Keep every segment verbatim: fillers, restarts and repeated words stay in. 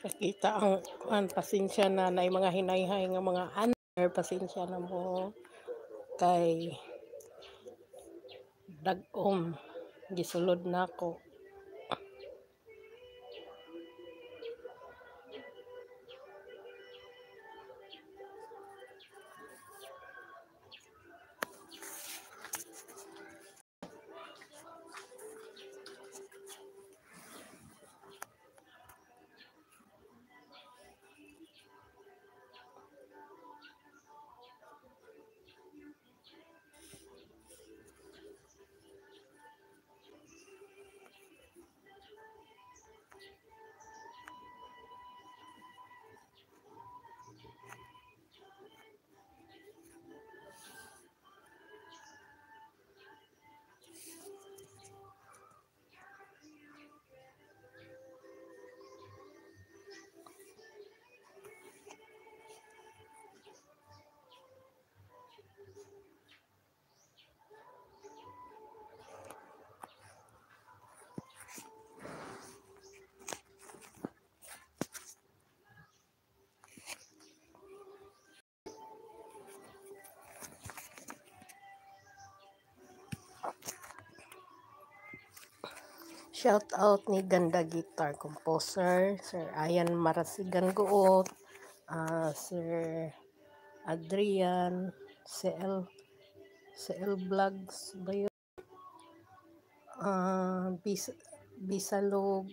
Nakita ang kuan, pasensya na na mga hinayhay nga mga under, pasensya na mo kay dag-om gisulod nako. Shout out ni Ganda Guitar Composer, Sir Ayan Marasigan Guot, uh, Sir Adrian, C L, C L Vlogs ba yun? Uh, Bis, Bisalog,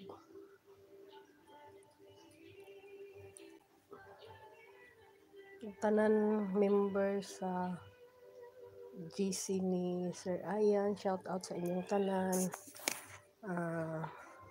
tanan member sa G C ni Sir Ayan, shout out sa inyong tanan. Uh,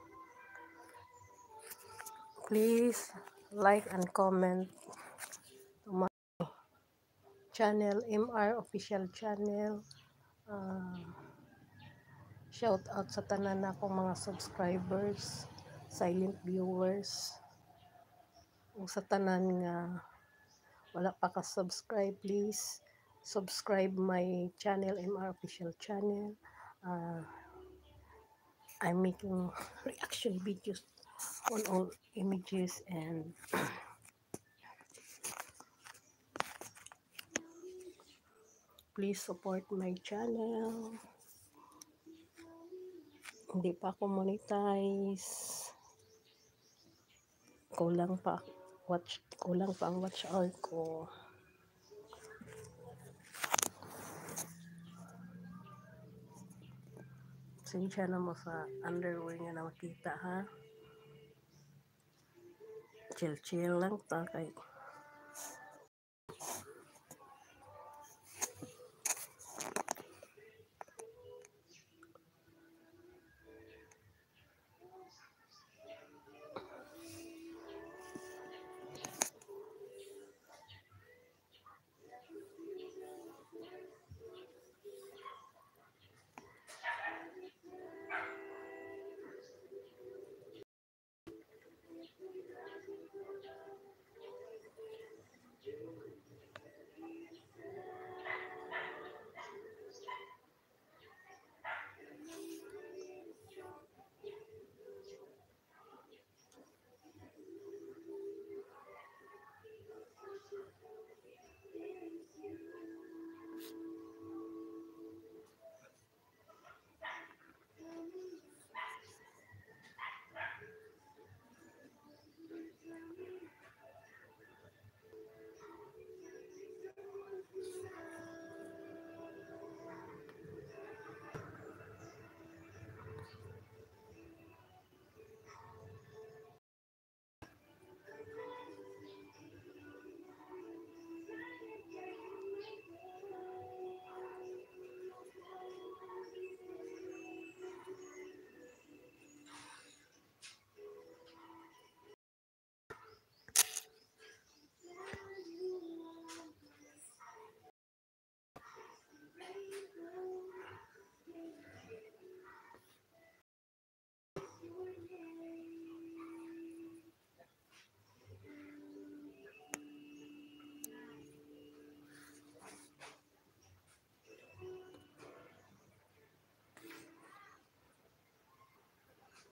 please like and comment to my channel, M R official channel. Uh, shout out sa tanan akong mga subscribers, silent viewers, ug sa tanan nga wala pa ka subscribe, please subscribe my channel, M R official channel. uh, I'm making reaction videos on all images, and please support my channel. Hindi pa ako monetize, kulang pa watch kulang pa ang watch hour ko. Sinsya na mo sa underwear nga na makita ha. Chill chill lang ta kay